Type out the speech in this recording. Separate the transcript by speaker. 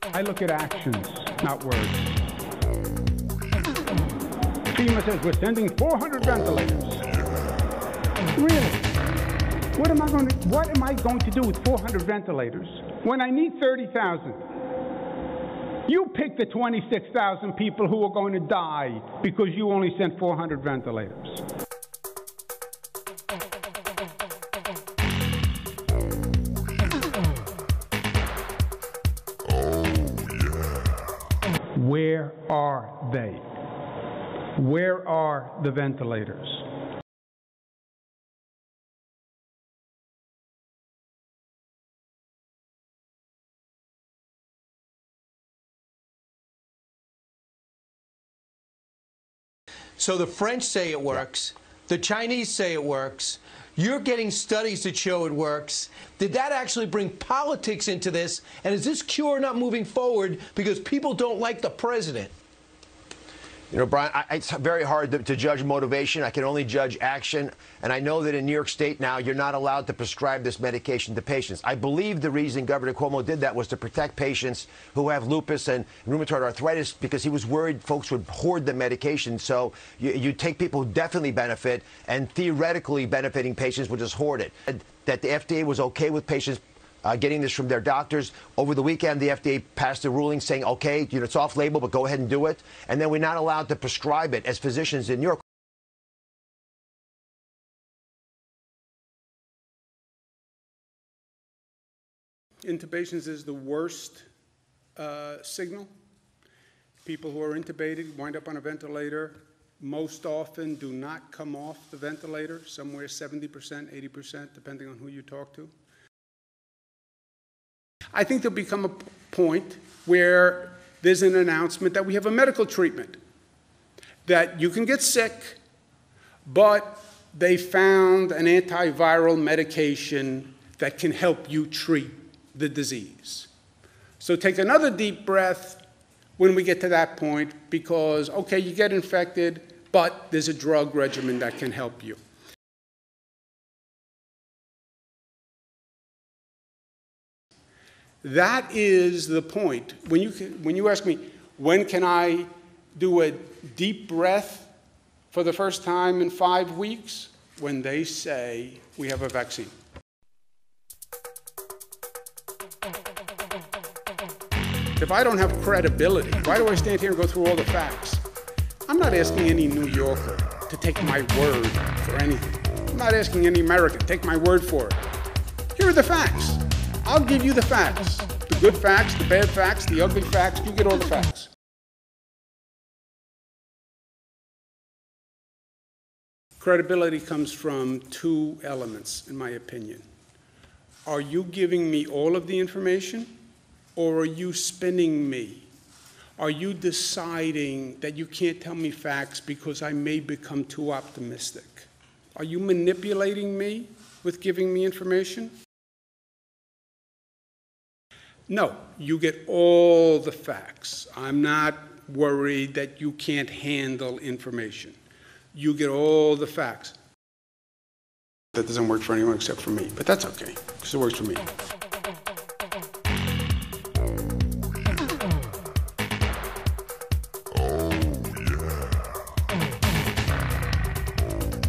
Speaker 1: I look at actions, not words. FEMA says we're sending 400 ventilators. Really? What am I going to do with 400 ventilators when I need 30,000? You pick the 26,000 people who are going to die because you only sent 400 ventilators. Where are they? Where are the ventilators?
Speaker 2: So the French say it works. The Chinese say it works. You're getting studies that show it works. Did that actually bring politics into this? And is this cure not moving forward because people don't like the president?
Speaker 3: You know, Brian, it's very hard to judge motivation. I can only judge action. And I know that in New York State now, you're not allowed to prescribe this medication to patients. I believe the reason Governor Cuomo did that was to protect patients who have lupus and rheumatoid arthritis because he was worried folks would hoard the medication. So you take people who definitely benefit and theoretically benefiting patients would just hoard it. That the FDA was okay with patients getting this from their doctors. Over the weekend, the FDA passed a ruling saying, okay, you know, it's off label, but go ahead and do it. And then we're not allowed to prescribe it as physicians in New York.
Speaker 1: Intubations is the worst signal. People who are intubated wind up on a ventilator. Most often do not come off the ventilator, somewhere 70%, 80%, depending on who you talk to. I think there'll become a point where there's an announcement that we have a medical treatment, that you can get sick, but they found an antiviral medication that can help you treat the disease. So take another deep breath when we get to that point, because, okay, you get infected, but there's a drug regimen that can help you. That is the point. When you ask me, when can I do a deep breath for the first time in 5 weeks? When they say we have a vaccine. If I don't have credibility, why do I stand here and go through all the facts? I'm not asking any New Yorker to take my word for anything. I'm not asking any American to take my word for it. Here are the facts. I'll give you the facts. The good facts, the bad facts, the ugly facts. You get all the facts. Credibility comes from two elements, in my opinion. Are you giving me all of the information, or are you spinning me? Are you deciding that you can't tell me facts because I may become too optimistic? Are you manipulating me with giving me information? No, you get all the facts. I'm not worried that you can't handle information. You get all the facts. That doesn't work for anyone except for me, but that's okay, because it works for me.